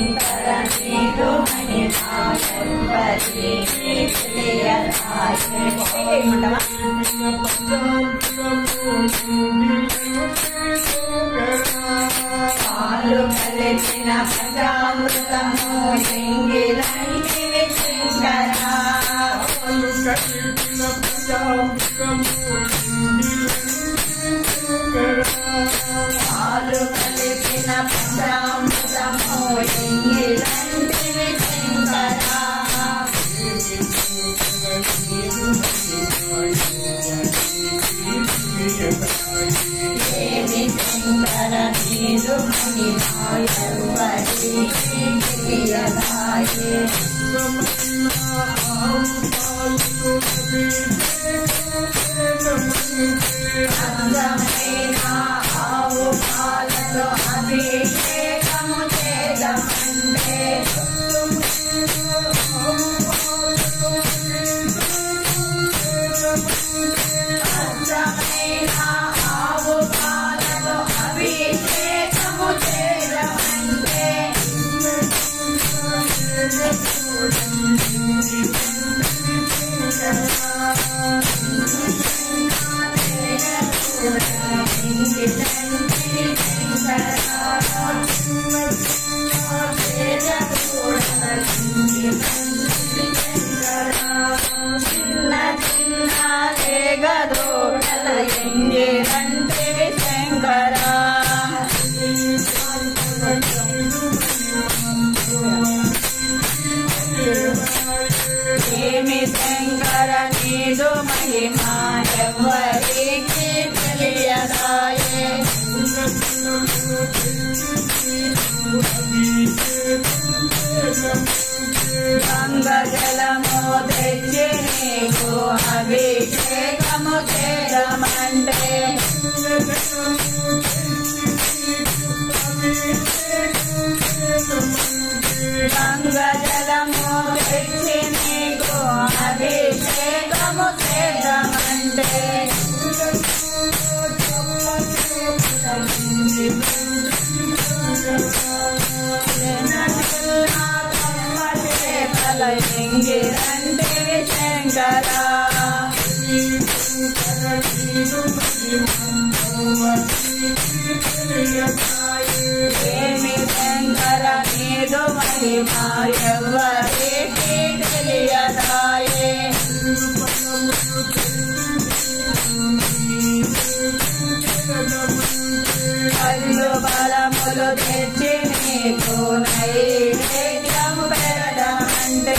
పాలు కలిసిన పంచామృతము ఎంగిలంటివి శంకర పాలు కలిసిన పంచామృతము ఎంగిలంటివి శంకర ఏమి శంకర నీదు మహిమాయవరి తెలియదాయే అందమైన ఆవు పాలతో అభిషేకము చేదమంటే అందమైన ఆవు పాలతో అభిషేకము చేదమంటే చిన్న చిన్న లేగదోడల ఎంగిలంటివి శంకర ఏమి శంకర నీదు మహిమా ఎవ్వరికి తెలియదాయే గంగ జలము తెచ్చి నీకు అభిషేకము చేదమంటే గంగ జలము తెచ్చి నీకు అభిషేకము చేదమంటే ఎంగిలంటివి శంకర ఏమి శంకర నీదు మహిమా ఎవ్వరికి తెలియదాయే కళ్ళు బలములు తెచ్చి నీకు నైవేద్యం పెడమంటే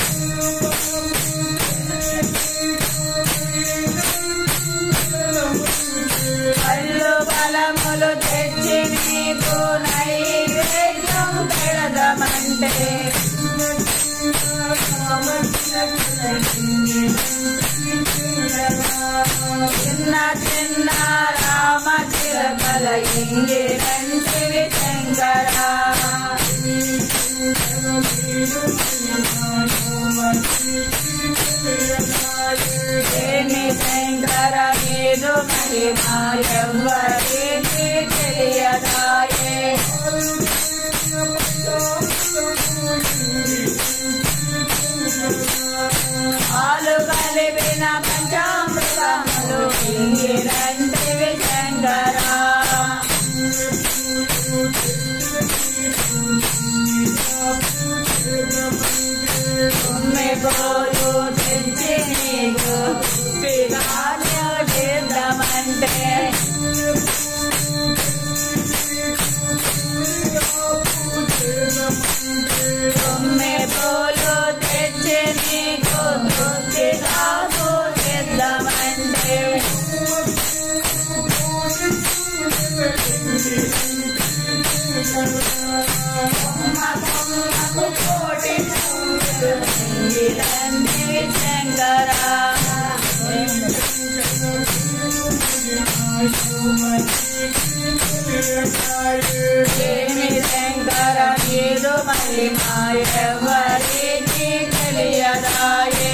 కళ్ళు బలములు తెచ్చి నీకు నైవేద్యం పెడదమంటే చిన్న చిన్న రామ చిలకల ఎంగిలంటివి శంకర ఏమి శంకర నీదు మహిమా ఎవ్వరికి తెలియదాయే పాలు కలిపిన పంచామృతములు ఎంగిలంటివి శంకర పోలు తెచ్చి నీకు పిలాన్య చేద్దామంటే పోలు తెచ్చి నీకు తృప్తిగాకు చేద్దామంటే కోటి ఎంగిలంటివి శంకర ఏమి శంకర నీదు మహిమా ఎవ్వరికి తెలియదాయే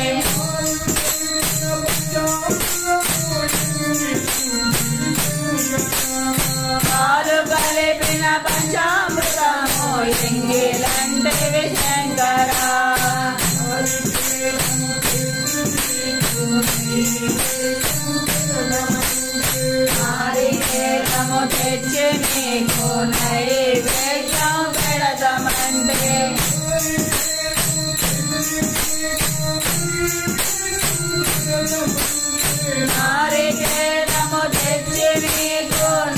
పాలు కలిపిన పంచామృతము ఎంగిలంటివి శంకరా నారికేలము తెచ్చి నీకు నైవేద్యం పెడతామంటే నారికేలము తెచ్చి నీకు